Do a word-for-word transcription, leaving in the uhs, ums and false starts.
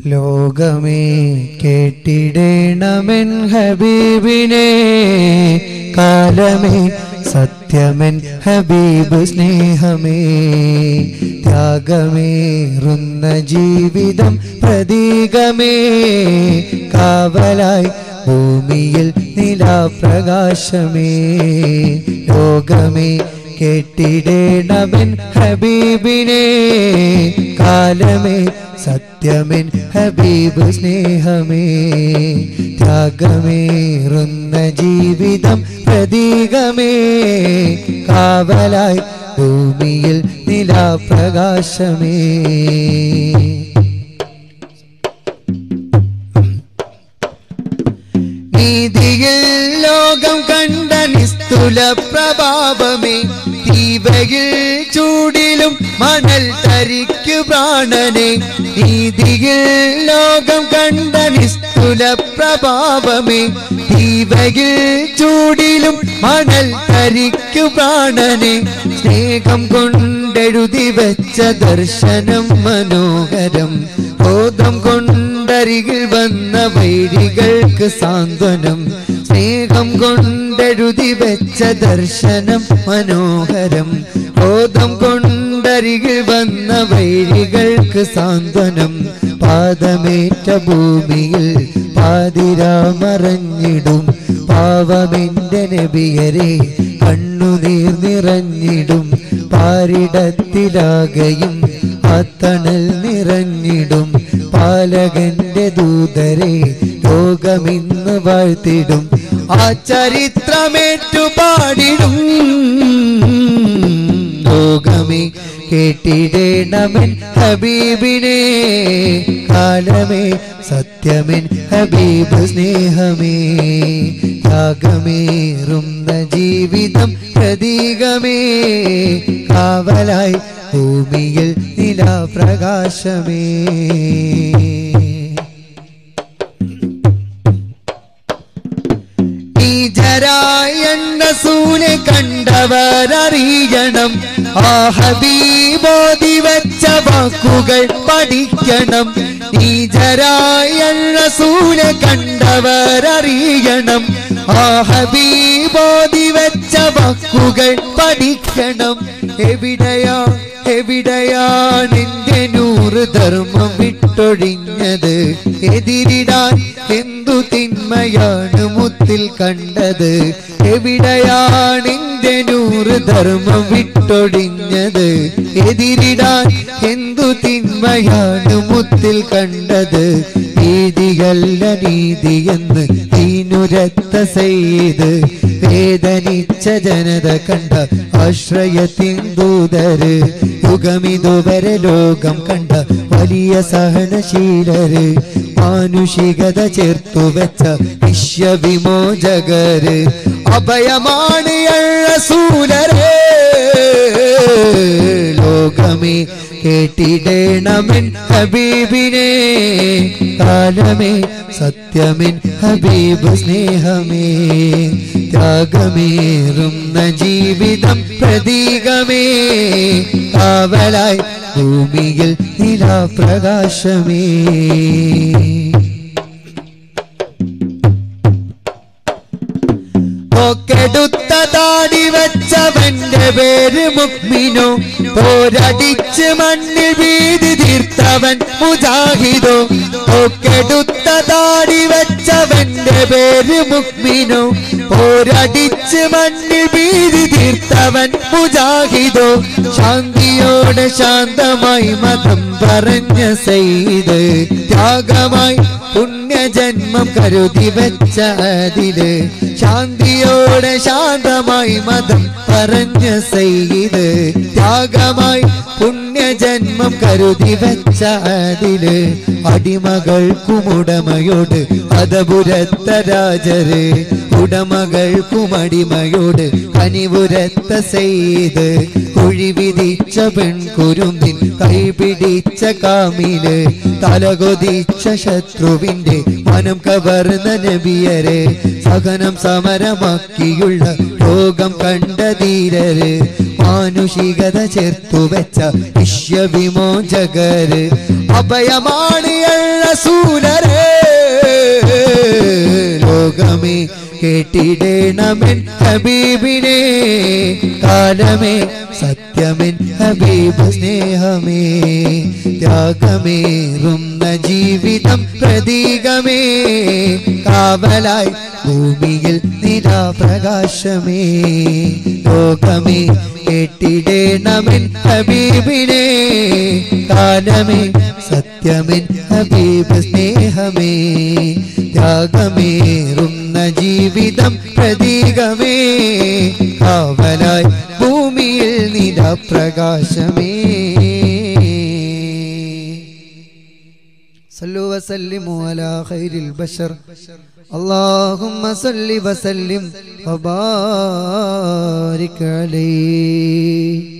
ലോകമേ കേട്ടിടേണമെൻ ഹബീബിനെ കാലമേ സത്യമെൻ ഹബീബ് സ്നേഹമേ ത്യാഗമേറുന്ന ജീവിതം പ്രതീകമേ കാവലായി ഭൂമിയിൽ നിലാപ്രകാശമേ ലോകമേ കേട്ടിടേണമെൻ ഹബീബിനെ കാലമേ സത്യമെൻ ഹബീബ് സ്നേഹമേ ത്യാഗമേറുന്ന ജീവിതം പ്രതീകമേ കാവലായി ഭൂമിയിൽ നിലാപ്രകാശമേ നീതിയിൽ ലോകം കണ്ട നിസ്തുല പ്രഭാവമേ തീവയിൽ ചൂടിലും മണൽ തരിക്കു പ്രാണനെ നീതിയിൽ ലോകം കണ്ട നിസ്തുല പ്രഭാവമേ തീവയിൽ ചൂടിലും മണൽ തരിക്കു പ്രാണനെ സ്നേഹം കൊണ്ടെഴുതി വെച്ച ദർശനം മനോഹരം ബോധം കൊണ്ടരികിൽ വന്ന വൈരികൾക്ക് സാന്ത്വനം സ്നേഹം കൊണ്ടെഴുതി വെച്ച ദർശനം മനോഹരം ബോധം കൊണ്ടരികിൽ വന്ന വൈരികൾക്ക് സാന്ത്വനം പാദമേറ്റ ഭൂമിയിൽ പാതിരാമറഞ്ഞിടും പാവമെന്റെ നബിയരെ കണ്ണുനീർ നിറഞ്ഞിടും പാരിടത്തിലാകയും അത്തണൽ നിറഞ്ഞിടും പാലകന്റെ ദൂതരെ ലോകമിന്ന് വാഴ്ത്തിടും ആ ചരിത്രമേറ്റു പാടിടും ലോകമേ കേട്ടിടേണമെൻ ഹബീബിനെ കാലമേ സത്യമെൻ ഹബീബ് സ്നേഹമേ ത്യാഗമേറുന്ന ജീവിതം പ്രതീകമേ കാവലായി ഭൂമിയിൽ നിലാപ്രകാശമേ നീജരായൻ റസൂലെ കണ്ടവരറിയണം ആ ഹബീബോധി വെച്ച വാക്കുകൾ പഠിക്കണം നീജരായൻ റസൂലെ കണ്ടവരറിയണം ആ ഹബീബോധി വെച്ച വാക്കുകൾ പഠിക്കണം എവിടെയാ എവിടെയാണ് എന്റെ നൂറ് ധർമ്മം വിട്ടൊഴിഞ്ഞത് എതിരിടാൻ എന്തു തിന്മയാണ് മുത്തിൽ കണ്ടത് എവിടെയാണ് എന്റെ നൂറ് ധർമ്മം വിട്ടൊഴിഞ്ഞത് എതിരിടാൻ എന്തു തിന്മയാണ് മുത്തിൽ കണ്ടത് നീതിയല്ല നീതിയെന്ന് തീനുരത്ത സെയ്ത് വേദനിച്ച ജനത കണ്ട ആശ്രയത്തിൻ ദൂതര് യുഗമിതുവരെ ലോകം കണ്ട വലിയ സഹനശീലര് മാനുഷികത ചേർത്തു വെച്ച വിശ്വവിമോചകര് അഭയമാണ് റസൂലരേ ലോകമേ കേട്ടിടേണമെൻ ഹബീബിനെ കാലമേ സത്യമെൻ ഹബീബ് സ്നേഹമേ ത്യാഗമേറുന്ന ജീവിതം പ്രതീകമേ കാവലായി ഭൂമിയിൽ നിലാപ്രകാശമേ ൊക്കെടുത്ത താടി വെച്ചവന്റെ പേര് മുക്മിനോ പോരടിച്ച് മണ്ണിൽ വീതി തീർത്തവൻ മുജാഹിദോ ഒക്കെടുത്ത താടി വെച്ചവന്റെ പേര് മുക്മിനോ പോരടിച്ച് മണ്ണിൽ വീതി തീർത്തവൻ മുജാഹിദോ ശാന്തിയോടെ ശാന്തമായി മതം പറഞ്ഞ സെയ്ത് ത്യാഗമായി പുണ്യജന്മം കരുതി വെച്ച അതില് ശാന്തിയോടെ ശാന്തമായി മതം പറഞ്ഞ സെയ്ത് ത്യാഗമായി പുണ്യജന്മം കരുതി വെച്ച അതില് അടിമകൾക്കും ഉടമയോട് അതപുരത്ത രാജര് ഉടമകൾക്കും അടിമയോട് കനിവുരത്ത സെയ്ത് കുഴി വിധിച്ച പെൺകുരുന്നിൻ കൈപിടിച്ച കാമില് തലകൊതിച്ച ശത്രുവിന്റെ മനം കവർന്ന നബിയരെ സഹനം സമരമാക്കിയുള്ള ലോകം കണ്ട ധീരര് മാനുഷികത ചേർത്തു വെച്ച വിശ്വവിമോചകര് അഭയമാണ് റസൂലരേ ലോകമേ കേട്ടിടേണമെൻ ഹബീബിനെ കാലമേ സത്യമെൻ ഹബീബ് സ്നേഹമേ ത്യാഗമേറുന്ന ജീവിതം പ്രതീകമേ കാവലായി ഭൂമിയിൽ നിരാപ്രകാശമേ ലോകമേ കേട്ടിടേണമെൻ ഹബീബിനെ കാലമേ സത്യമെൻ ഹബീബ് സ്നേഹമേ ത്യാഗമേറുന്ന ജീവിതം പ്രതീകമേ കാവലായി ഭൂമിയിൽ നിരാപ്രകാശമേ സല്ലു വസല്ലിമു അലാ ഖൈരിൽ ബശർ അല്ലാഹുമ്മ സല്ലി വസല്ലിം വബാരിക് അലൈഹി.